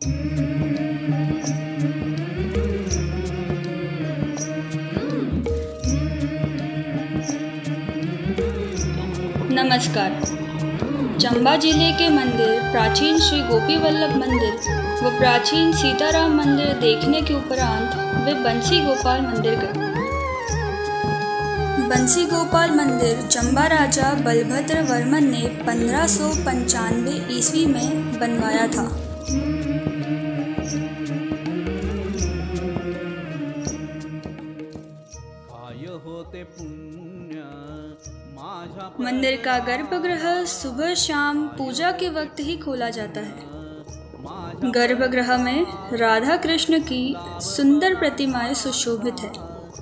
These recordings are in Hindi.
नमस्कार। चंबा जिले के मंदिर प्राचीन श्री गोपी वल्लभ मंदिर व प्राचीन सीताराम मंदिर देखने के उपरांत वे बंसी गोपाल मंदिर गए। बंसी गोपाल मंदिर चंबा राजा बलभद्र वर्मन ने 1595 ईस्वी में बनवाया था। मंदिर का गर्भगृह सुबह शाम पूजा के वक्त ही खोला जाता है। गर्भगृह में राधा कृष्ण की सुंदर प्रतिमाएं सुशोभित है।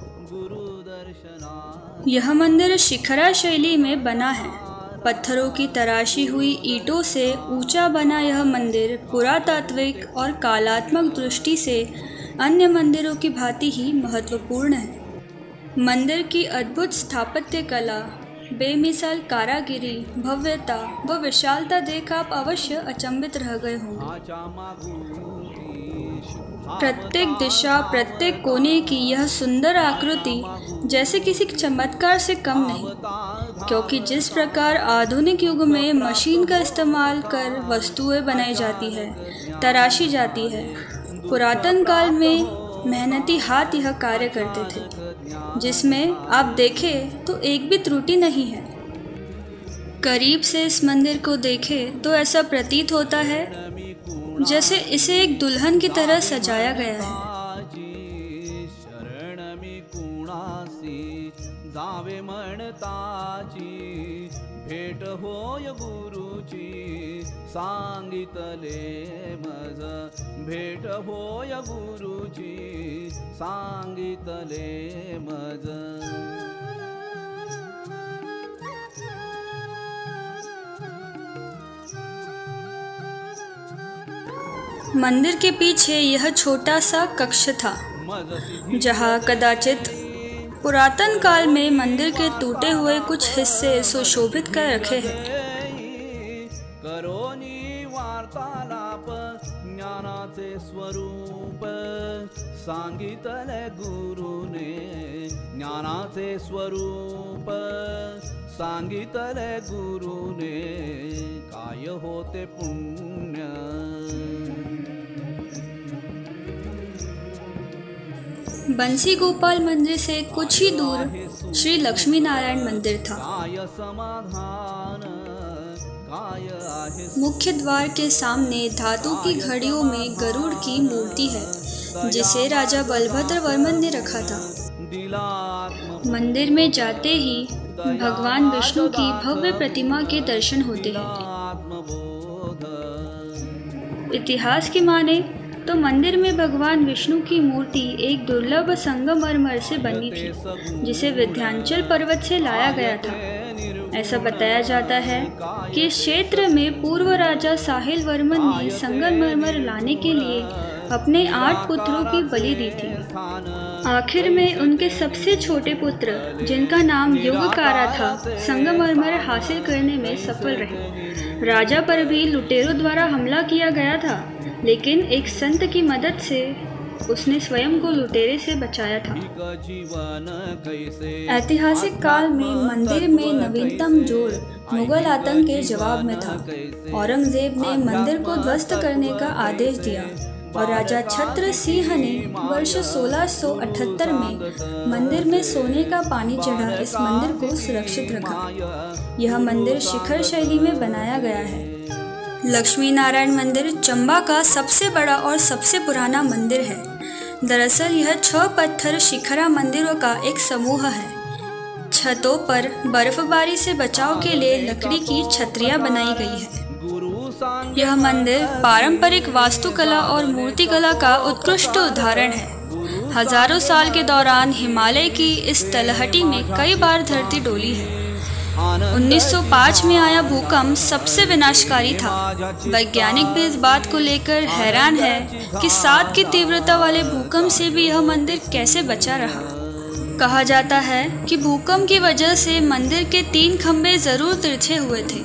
यह मंदिर शिखरा शैली में बना है। पत्थरों की तराशी हुई ईंटों से ऊंचा बना यह मंदिर पुरातात्विक और कलात्मक दृष्टि से अन्य मंदिरों की भांति ही महत्वपूर्ण है। मंदिर की अद्भुत स्थापत्य कला, बेमिसाल कारागिरी, भव्यता व विशालता देख आप अवश्य अचंभित रह गए होंगे। प्रत्येक दिशा, प्रत्येक कोने की यह सुंदर आकृति जैसे किसी चमत्कार से कम नहीं, क्योंकि जिस प्रकार आधुनिक युग में मशीन का इस्तेमाल कर वस्तुएं बनाई जाती है, तराशी जाती है, पुरातन काल में मेहनती हाथ यह कार्य करते थे, जिसमें आप देखें तो एक भी त्रुटि नहीं है। करीब से इस मंदिर को देखें तो ऐसा प्रतीत होता है जैसे इसे एक दुल्हन की तरह सजाया गया है। भेट होय गुरुची सांगितले मज, भेट होय गुरुची सांगितले मज। मंदिर के पीछे यह छोटा सा कक्ष था, जहाँ कदाचित पुरातन काल में मंदिर के टूटे हुए कुछ हिस्से सुशोभित कर रखे हैं। करोनी वार्तालाप ज्ञानाचे स्वरूप सांगितले गुरुने, ज्ञानाचे स्वरूप सांगितले गुरुने, काय होते पुण्य। बंसी गोपाल मंदिर से कुछ ही दूर श्री लक्ष्मी नारायण मंदिर था। मुख्य द्वार के सामने धातु की घड़ियों में गरुड़ की मूर्ति है, जिसे राजा बलभद्र वर्मन ने रखा था। मंदिर में जाते ही भगवान विष्णु की भव्य प्रतिमा के दर्शन होते हैं। इतिहास की माने तो मंदिर में भगवान विष्णु की मूर्ति एक दुर्लभ संगमरमर से बनी थी, जिसे विंध्याचल पर्वत से लाया गया था। ऐसा बताया जाता है कि इस क्षेत्र में पूर्व राजा साहिल वर्मन ने संगमरमर लाने के लिए अपने 8 पुत्रों की बलि दी थी। आखिर में उनके सबसे छोटे पुत्र, जिनका नाम युगकारा था, संगमरमर हासिल करने में सफल रहे। राजा पर भी लुटेरों द्वारा हमला किया गया था, लेकिन एक संत की मदद से उसने स्वयं को लुटेरे से बचाया था। ऐतिहासिक काल में मंदिर में नवीनतम जोड़ मुगल आतंक के जवाब में था। औरंगजेब ने मंदिर को ध्वस्त करने का आदेश दिया और राजा छत्र सिंह ने वर्ष 1678 में मंदिर में सोने का पानी चढ़ा इस मंदिर को सुरक्षित रखा। यह मंदिर शिखर शैली में बनाया गया है। लक्ष्मी नारायण मंदिर चंबा का सबसे बड़ा और सबसे पुराना मंदिर है। दरअसल यह 6 पत्थर शिखरा मंदिरों का एक समूह है। छतों पर बर्फबारी से बचाव के लिए लकड़ी की छतरियां बनाई गई है। यह मंदिर पारंपरिक वास्तुकला और मूर्तिकला का उत्कृष्ट उदाहरण है। हजारों साल के दौरान हिमालय की इस तलहटी में कई बार धरती डोली है। 1905 में आया भूकंप सबसे विनाशकारी था। वैज्ञानिक भी इस बात को लेकर हैरान है कि 7 की तीव्रता वाले भूकंप से भी यह मंदिर कैसे बचा रहा। कहा जाता है कि भूकंप की वजह से मंदिर के 3 खंभे जरूर तिरछे हुए थे,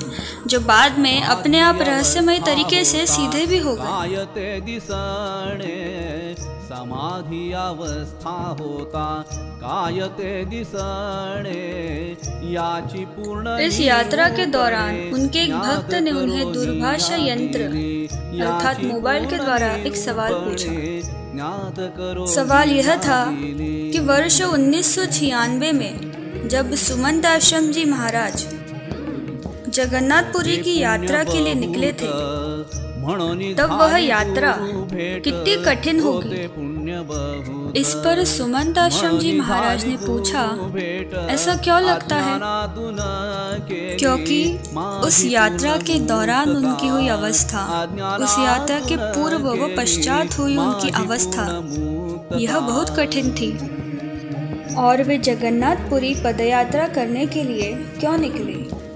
जो बाद में अपने आप रहस्यमय तरीके से सीधे भी हो गए। कायते दिसणे समाधि अवस्था होता, कायते दिसणे याची पूर्ण। इस यात्रा के दौरान उनके एक भक्त ने उन्हें दूरभाष यंत्र अर्थात मोबाइल के द्वारा एक सवाल पूछा। सवाल यह था कि वर्ष 1996 में जब सुमंत आश्रम जी महाराज जगन्नाथपुरी की यात्रा के लिए निकले थे, तब वह यात्रा कितनी कठिन होगी। इस पर सुमंत आश्रम जी महाराज ने पूछा, ऐसा क्यों लगता है? क्योंकि उस यात्रा के दौरान उनकी हुई अवस्था, उस यात्रा के पूर्व व पश्चात हुई उनकी अवस्था, यह बहुत कठिन थी। और वे जगन्नाथपुरी पदयात्रा करने के लिए क्यों निकले?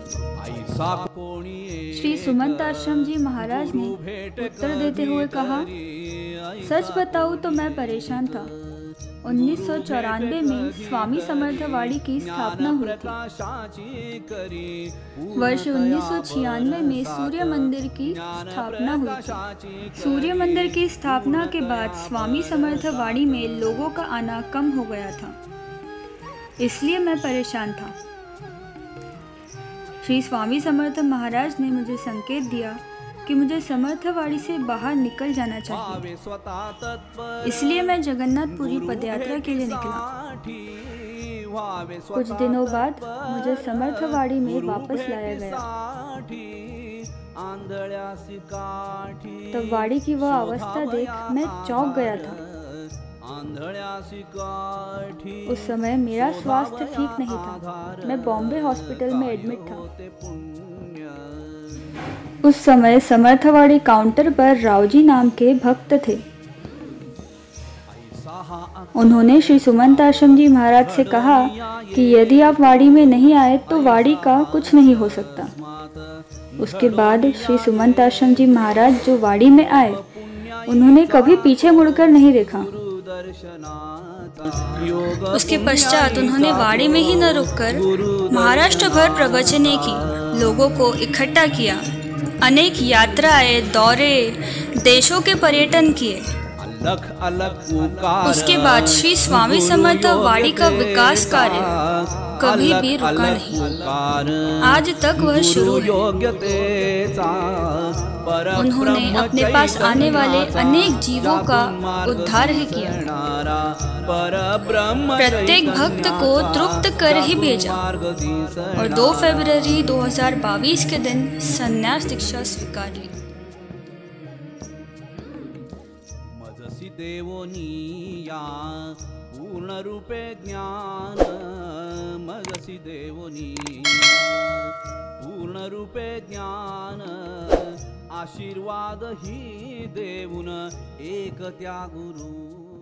श्री सुमंत आश्रम जी महाराज ने उत्तर देते हुए कहा, सच बताऊं तो मैं परेशान था। 1994 में स्वामी समर्थवाड़ी की स्थापना हुई थी। वर्ष 1996 में सूर्य मंदिर की स्थापना हुई थी। सूर्य मंदिर की स्थापना के बाद स्वामी समर्थवाड़ी में लोगों का आना कम हो गया था, इसलिए मैं परेशान था। श्री स्वामी समर्थ महाराज ने मुझे संकेत दिया कि मुझे समर्थवाड़ी से बाहर निकल जाना चाहिए, इसलिए मैं जगन्नाथपुरी पदयात्रा के लिए निकला। कुछ दिनों बाद मुझे समर्थवाड़ी में वापस लाया गया। तब वाड़ी की वह अवस्था देख मैं चौंक गया था। उस समय मेरा स्वास्थ्य ठीक नहीं था, मैं बॉम्बे हॉस्पिटल में एडमिट था। उस समय समर्थवाड़ी काउंटर पर रावजी नाम के भक्त थे। उन्होंने श्री सुमंत आश्रम जी महाराज से कहा कि यदि आप वाड़ी में नहीं आए तो वाड़ी का कुछ नहीं हो सकता। उसके बाद श्री सुमंत आश्रम जी महाराज जो वाड़ी में आए, उन्होंने कभी पीछे मुड़कर नहीं देखा। उसके पश्चात उन्होंने वाड़ी में ही न रुककर महाराष्ट्र भर प्रवचने की, लोगों को इकट्ठा किया, अनेक यात्राएं, दौरे, देशों के पर्यटन किए। उसके बाद श्री स्वामी समर्थ वाड़ी का विकास कार्य कभी भी रुका नहीं, आज तक वह शुरू है। उन्होंने अपने पास आने वाले अनेक जीवों का उद्धार ही किया, प्रत्येक भक्त को तृप्त कर ही भेजा और 2 फरवरी 2022 के दिन संन्यास दीक्षा स्वीकार ली। मजसी देवोनिया पूर्ण रूपे ज्ञान, मजसी देवोनिया पूर्ण रूपे ज्ञान, आशीर्वाद ही देऊन एक त्या गुरु